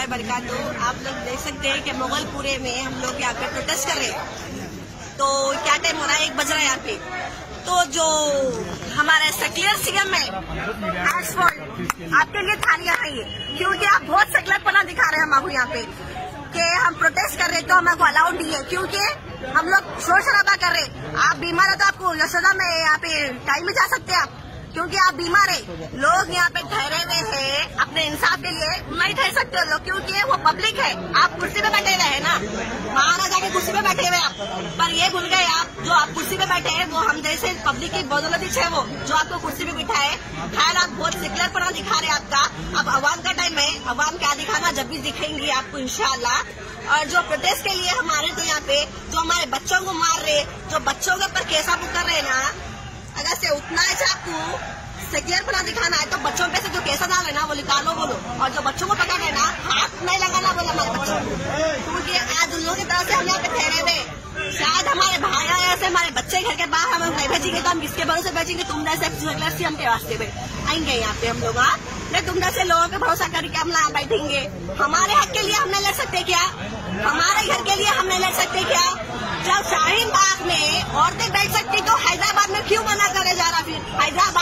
वरहमतुल्लाहि वबरकातुहू। आप लोग देख सकते हैं कि मुगलपुरे में हम लोग यहाँ पे प्रोटेस्ट कर रहे हैं। तो क्या टाइम हो रहा है, 1 बज रहा है यहाँ पे। तो जो हमारे सेक्युलर सीएम है आपके लिए थालियां है ये, क्योंकि आप बहुत सेक्युलरपना दिखा रहे हैं हमको यहाँ पे कि हम प्रोटेस्ट कर रहे हैं तो हमको अलाउड नहीं है, क्योंकि हम लोग शोर शराबा कर रहे हैं। आप बीमार है तो आपको यशोदा में यहाँ पे टाइम में जा सकते हैं आप, क्योंकि आप बीमार है। लोग यहाँ पे ठहरे हुए हैं अपने इंसाफ के लिए, नहीं ठहर सकते लोग क्योंकि वो पब्लिक है। आप कुर्सी पे बैठे हुए हैं ना, महाराजा की कुर्सी पे बैठे हुए आप, पर ये भूल गए आप जो आप कुर्सी पे बैठे हैं वो हम जैसे पब्लिक की बदौलत है वो जो आपको कुर्सी पे बिठा है। खैर आप बहुत सेक्युलरपना दिखा रहे हैं आपका। अब अवाम का टाइम है, अवाम क्या दिखाना, जब भी दिखेंगे आपको इंशाल्लाह। और जो प्रोटेस्ट के लिए हमारे तो यहाँ पे जो हमारे बच्चों को मार रहे, जो बच्चों के ऊपर केसा बुक कर रहे हैं ना, अगर से उतना है आपको सेक्युलरपना दिखाना है तो बच्चों पे से जो केसा डाल है ना वो निकालो बोलो, और जो बच्चों को पकड़ है ना हाथ नहीं लगाना बोला हमारे बच्चों को, क्योंकि आज उन लोगों की तरफ से हम यहाँ पे ठहरे हुए। शायद हमारे भाई ऐसे हमारे बच्चे घर के बाहर हम नहीं भेजेंगे तो हम किसके भरोसे भेजेंगे? तुम जैसे सेक्युलर सी हम के वास्ते में आएंगे यहाँ पे हम लोग। नहीं तुम जैसे लोगों का भरोसा करके हम यहाँ बैठेंगे। हमारे हक के लिए हम नहीं लड़ सकते क्या? हमारे घर के लिए हम नहीं लड़ सकते क्या? जब शाहीन बाग में औरतें बैठ सकती तो हैदराबाद में क्यों मना करे जा रहा? फिर हैदराबाद